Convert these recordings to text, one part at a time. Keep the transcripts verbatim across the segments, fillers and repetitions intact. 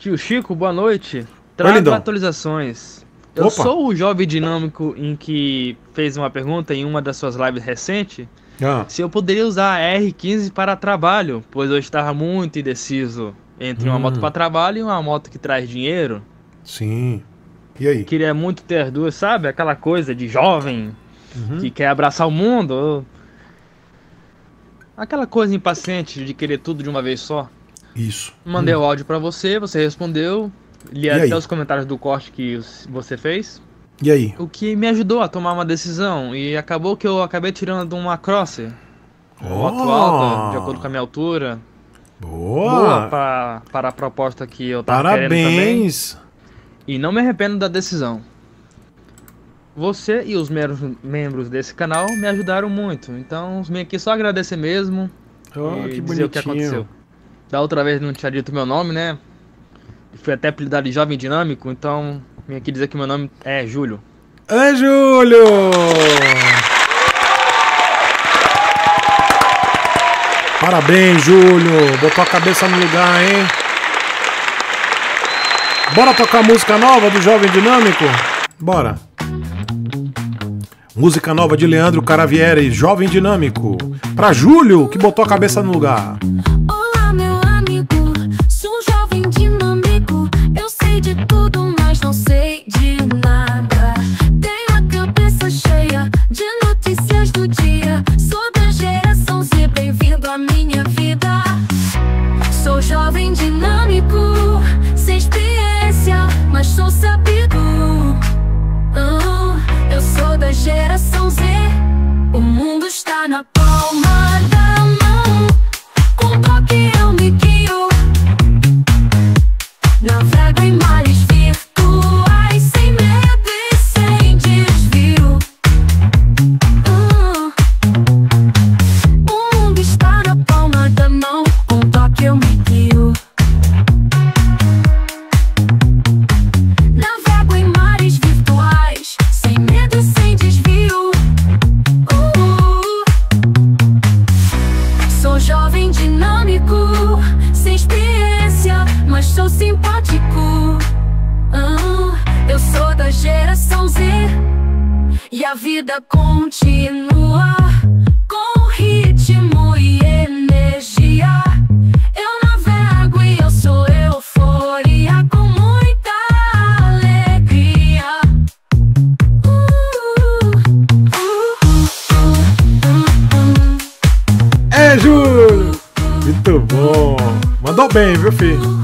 Tio Chico, boa noite. Trago atualizações. Eu Opa. sou o jovem dinâmico em que fez uma pergunta em uma das suas lives recentes. Ah. Se eu poderia usar a R quinze para trabalho, pois eu estava muito indeciso entre hum. uma moto para trabalho e uma moto que traz dinheiro. Sim. E aí? Queria muito ter as duas, sabe? Aquela coisa de jovem uhum. que quer abraçar o mundo. Aquela coisa impaciente de querer tudo de uma vez só. Isso. Mandei hum. o áudio pra você, você respondeu. Li e até aí? os comentários do corte que você fez. E aí? O que me ajudou a tomar uma decisão. E acabou que eu acabei tirando uma Crosser. Uma oh. moto alta, de acordo com a minha altura. Boa! Boa pra, para a proposta que eu tava Parabéns. querendo também. E não me arrependo da decisão. Você e os membros, membros desse canal me ajudaram muito. Então, vim aqui só agradecer mesmo. Oh, e que dizer o que aconteceu. Da outra vez não tinha dito meu nome, né? Fui até apelidado de Jovem Dinâmico, então vim aqui dizer que meu nome é Júlio. É Júlio! Parabéns, Júlio! Botou a cabeça no lugar, hein? Bora tocar música nova do Jovem Dinâmico? Bora! Música nova de Leandro Caravieri, Jovem Dinâmico. Pra Júlio, que botou a cabeça no lugar. Olá, meu amigo, sou jovem dinâmico. Eu sei de tudo, mas não sei de nada. Tenho a cabeça cheia de notícias do dia. Sou da geração Z, bem-vindo à minha vida. Sou jovem dinâmico, sem experiência, mas sou sabido. Oh, eu sou da geração Z. O mundo está na palma da mão. Com toque eu me guio. Navego em mares virtuais, sem medo e sem desvio. uh. O mundo está na palma da mão. Com toque eu me guio. Navego em mares virtuais, sem medo e sem desvio. uh. Sou jovem dinâmico, sem experiência, mas sou simpático. uh. Eu sou da geração Z. E a vida continua com ritmo e energia. Eu navego e eu sou euforia, com muita alegria. uh, uh, uh, uh, uh. É, Júlio! Muito bom! Mandou bem, viu, filho?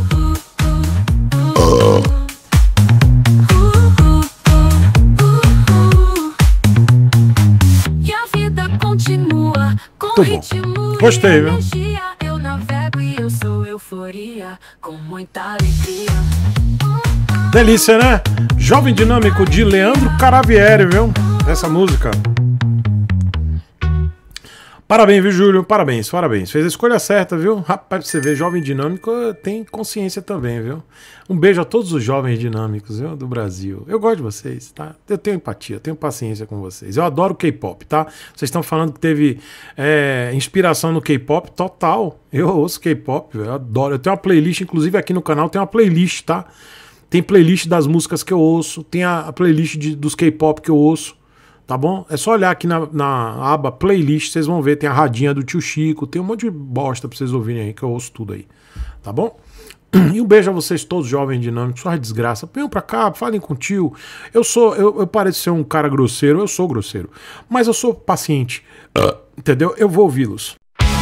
E a vida continua com Muito bom. ritmo Gostei, e viu? energia. Eu navego e eu sou euforia, com muita alegria. Delícia, né? Jovem Dinâmico de Leandro Caravieri, viu? Essa música. Parabéns, viu, Júlio? Parabéns, parabéns. Fez a escolha certa, viu? Rapaz, você vê, Jovem Dinâmico tem consciência também, viu? Um beijo a todos os jovens dinâmicos, viu? Do Brasil. Eu gosto de vocês, tá? Eu tenho empatia, eu tenho paciência com vocês. Eu adoro K-pop, tá? Vocês estão falando que teve é, inspiração no K-pop, total. Eu ouço K-pop, eu adoro. Eu tenho uma playlist, inclusive aqui no canal tem uma playlist, tá? Tem playlist das músicas que eu ouço, tem a, a playlist de, dos K-pop que eu ouço. Tá bom? É só olhar aqui na, na aba playlist, vocês vão ver, tem a radinha do Tio Chico, tem um monte de bosta pra vocês ouvirem aí, que eu ouço tudo aí, tá bom? E um beijo a vocês todos, jovens dinâmicos, só desgraça, venham pra cá, falem com o tio. Eu sou, eu, eu pareço ser um cara grosseiro, eu sou grosseiro, mas eu sou paciente, entendeu? Eu vou ouvi-los.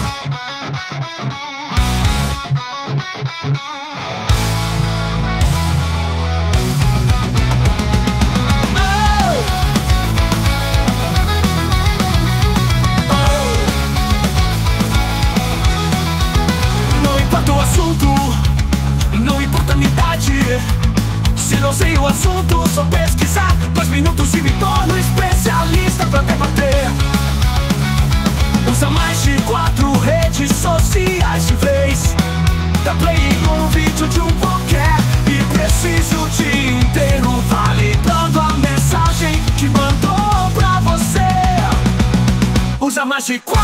Não importa a minha idade, se não sei o assunto, só pesquisar. Dois minutos e me torno especialista pra debater. Usa mais de quatro redes sociais de vez. Dá play em um vídeo de um qualquer e preciso o dia inteiro validando a mensagem que mandou pra você. Usa mais de quatro